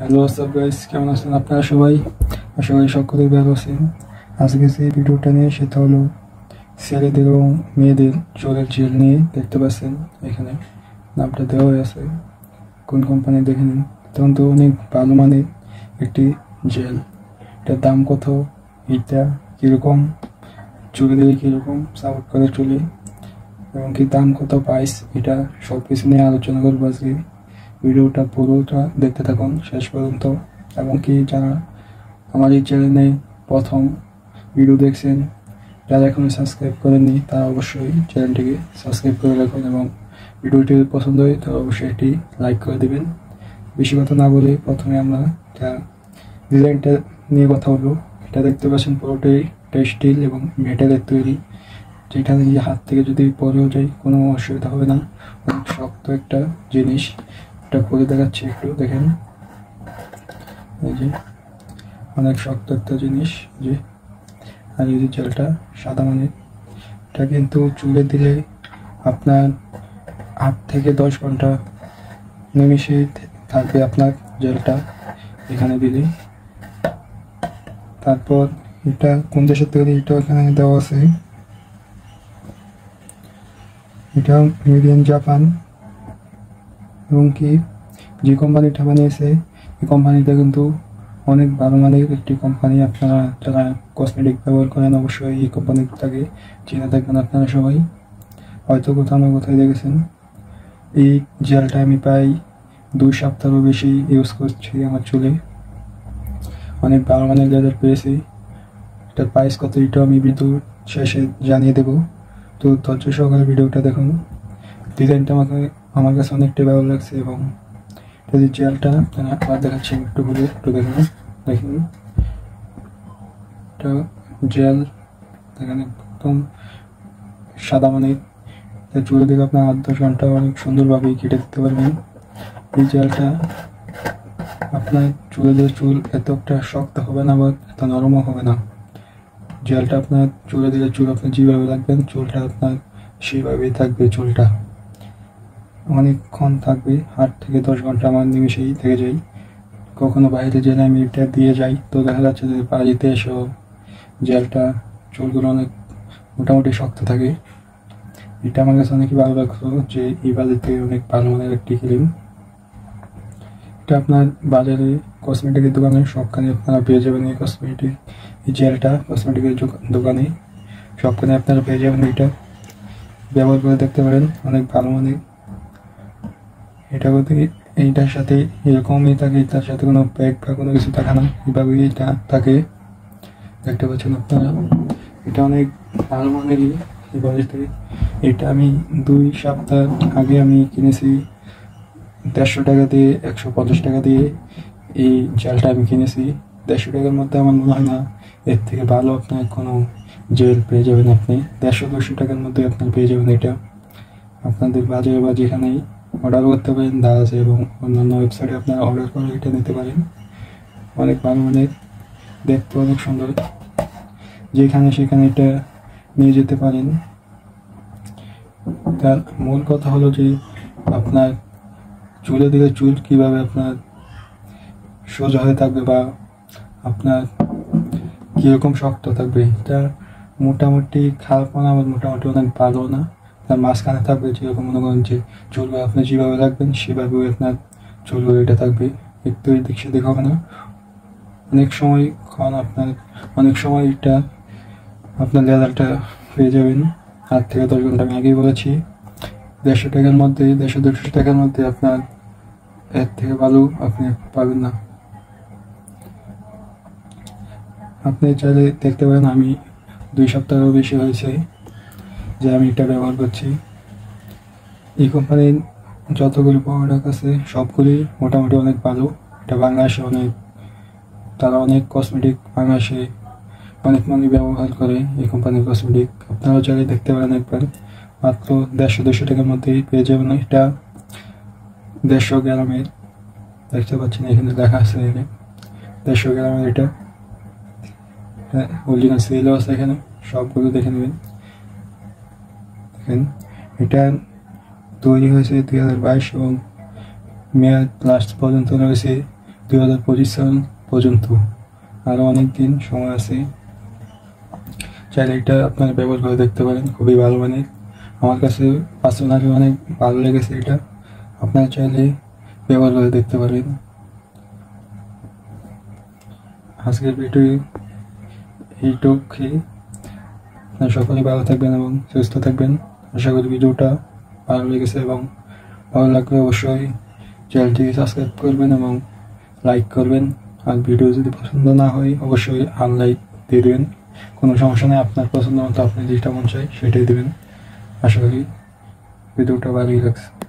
Hello WhatsApp guys, কেমন আছেন আপনারা সবাই? আশা করি সকলেই ভালো আছেন। আজকে যে ভিডিওটা নিয়ে সেটা হলো ছেলেদের এবং মেয়েদের চুলের জেল নিয়ে। দেখতে পাচ্ছেন এখানে নামটা দেওয়া আছে, কোন কোম্পানি দেখে নিন। তখন তো অনেক ভালো মানের একটি জেল। এটার দাম কত, এটা কীরকম, চুলে দিলে কীরকম সাপোর্ট করে চুলে, এবং কি দাম কত, প্রাইস, এটা সব কিছু নিয়ে আলোচনা করবো আজকে। ভিডিওটা পুরোটা দেখতে থাকুন শেষ পর্যন্ত। এবং কি যারা আমার এই চ্যানেলে প্রথম ভিডিও দেখছেন, যারা এখনো সাবস্ক্রাইব করেননি, তারা অবশ্যই চ্যানেলটিকে সাবস্ক্রাইব করে রাখুন এবং ভিডিওটি পছন্দ হয় তো অবশ্যই এটি লাইক করে দেবেন। বেশি কথা না বলে প্রথমে আমরা ডিজাইনটা নিয়ে কথা বলবো। এটা দেখতে পাচ্ছেন পুরোটাই টেক্সটাইল এবং মেটালের তৈরি, যেটা নিয়ে হাত থেকে যদি পরেও যায় কোনো অসুবিধা হবে না। অনেক শক্ত একটা জিনিস, এটা করে দেখাচ্ছি, একটু দেখেন। এই যে অনেক শক্ত একটা জিনিস যে, আর এই যে জেলটা সাদা মানে, এটা কিন্তু চুলে দিলে আপনার 8 থেকে 10 ঘন্টা নিমিশে থাকবে আপনার জেলটা এখানে দিলে। তারপর এটা কোন দেশের তৈরি এটা এখানে দেওয়া আছে, এটা মেড ইন জাপান। এবং কি যে কোম্পানিটা বানিয়েছে এই কোম্পানিটা কিন্তু অনেক ভালো মানের একটি কোম্পানি। আপনারা যারা কসমেটিক ব্যবহার করেন অবশ্যই এই কোম্পানিটাকে চিনে থাকবেন আপনারা সবাই, হয়তো কোথাও না কোথায় দেখেছেন। এই জেলটা আমি প্রায় 2 সপ্তাহেরও বেশি ইউজ করছি আমার চুলে, অনেক ভালো মানের রেজাল্ট পেয়েছি। এটার প্রাইস কত এটা আমি ভিডিও শেষে জানিয়ে দেবো, তো ধৈর্য সহকারে ভিডিওটা দেখুন। ডিজাইনটা আমার কাছে অনেকটাই ভালো লাগছে এবং এই জেলটা আবার দেখাচ্ছি একটু ঘুরে, একটু দেখুন। দেখুন এটা জেল, দেখেন একদম সাদা মানে, চুলে দিকে আপনার 8-10 ঘন্টা অনেক সুন্দরভাবে কেটে দিতে পারবেন। এই জেলটা আপনার চুলে দিয়ে চুল এতটা শক্ত হবে না বা এত নরমও হবে না। জেলটা আপনার চুলে দিলে চুল আপনি যেভাবে রাখবেন চুলটা আপনার সেইভাবেই থাকবে। চুলটা অনেকক্ষণ থাকবে, 8 থেকে 10 ঘন্টা আমার নিমিশেই থেকে যাই। কখনো বাইরে গেলে আমি এটা দিয়ে যাই, তো দেখা যাচ্ছে যে বাড়িতে এসেও জেলটা চুলগুলো অনেক মোটামুটি শক্ত থাকে। এটা আমার কাছে অনেকই ভালো লাগতো যে এই বাজার থেকে অনেক ভালো মানের একটি ক্রিম। এটা আপনার বাজারে কসমেটিকের দোকানে সবখানে আপনারা পেয়ে যাবেন এই কসমেটিক, এই জেলটা কসমেটিকের দোকানে সবখানে আপনারা পেয়ে যাবেন। এটা ব্যবহার করে দেখতে পারেন, অনেক ভালো মানের। এটা বলতে এইটার সাথে এরকমই থাকে, তার সাথে কোনো প্যাক বা কোনো কিছু থাকে না, এভাবেই এটা থাকে। দেখতে পাচ্ছেন আপনারা, এটা অনেক ভালো মানেরই এই বাজার থেকে। এটা আমি 2 সপ্তাহ আগে আমি কিনেছি 150 টাকা দিয়ে, 150 টাকা দিয়ে এই জেলটা আমি কিনেছি। 150 টাকার মধ্যে আমার মনে হয় না এর থেকে ভালো আপনার কোনো জেল পেয়ে যাবেন। আপনি 150-200 টাকার মধ্যে আপনার পেয়ে যাবেন এটা। আপনাদের বাজারে বা যেখানেই অর্ডার করতে পারেন দারাজ এবং অন্যান্য ওয়েবসাইটে আপনারা অর্ডার করে এটা নিতে পারেন। অনেক ভালো মানের, দেখতে অনেক সুন্দর, যেখানে সেখানে এটা নিয়ে যেতে পারেন। তার মূল কথা হলো যে আপনার চুলে দিলে চুল কীভাবে আপনার সোজা হয়ে থাকবে বা আপনার কীরকম শক্ত থাকবে। এটা মোটামুটি খারাপ না, আবার মোটামুটি অনেক ভালো না। তার মাঝখানে থাকবে, যেরকম মনে করেন যে চুলগুলো আপনি যেভাবে রাখবেন সেভাবে আপনার চুলগুলো এটা থাকবে, একটু এদিক সেদিক হবে না। অনেক সময় এটা আপনার রেজাল্টটা পেয়ে যাবেন 8 থেকে 10 ঘন্টা। আমি আগেই বলেছি 150 টাকার মধ্যে, 150-200 টাকার মধ্যে আপনার এর থেকে ভালো আপনি পাবেন না। আপনি চাইলে দেখতে পারেন, আমি 2 সপ্তাহেরও বেশি হয়েছে যে আমি এটা ব্যবহার করছি। এই কোম্পানির যতগুলি প্রোডাক্ট আছে সবগুলি মোটামুটি অনেক ভালো। এটা বাংলাদেশে তারা অনেক কসমেটিক বাংলাদেশে অনেক মানুষ ব্যবহার করে এই কোম্পানির কসমেটিক। আপনারাও চাইলে দেখতে পারেন একবার, মাত্র 150-200 টাকার মধ্যেই পেয়ে যাবেন। এটা 150 গ্রামের, দেখতে পাচ্ছেন এখানে লেখা আছে 150 গ্রামের। এটা অরিজিনাল সেলও আছে এখানে, সবগুলো দেখে নেবেন। দেখেন এটা তৈরি হয়েছে 2022 এবং মেয়াদ লাস্ট পর্যন্ত রয়েছে 2025 সাল পর্যন্ত, আরও অনেক দিন সময় আছে। চাইলে এটা আপনারা ব্যবহার করে দেখতে পারেন, খুবই ভালো মানের। আমার কাছে পার্সোনালি অনেক ভালো লেগেছে এটা, আপনারা চাইলে ব্যবহার করে দেখতে পারেন। আজকের ভিডিও এইটুকুই। আপনারা সকলে ভালো থাকবেন এবং সুস্থ থাকবেন। আশা করি ভিডিওটা ভালো লেগেছে, এবং ভালো লাগলে অবশ্যই চ্যানেলটি সাবস্ক্রাইব করবেন এবং লাইক করবেন। আর ভিডিও যদি পছন্দ না হয় অবশ্যই আনলাইক দিয়ে দেবেন, কোনো সমস্যা নেই। আপনার পছন্দ মতো আপনি যেটা মন চাই সেটাই দেবেন। আশা করি ভিডিওটা ভালোই লাগছে।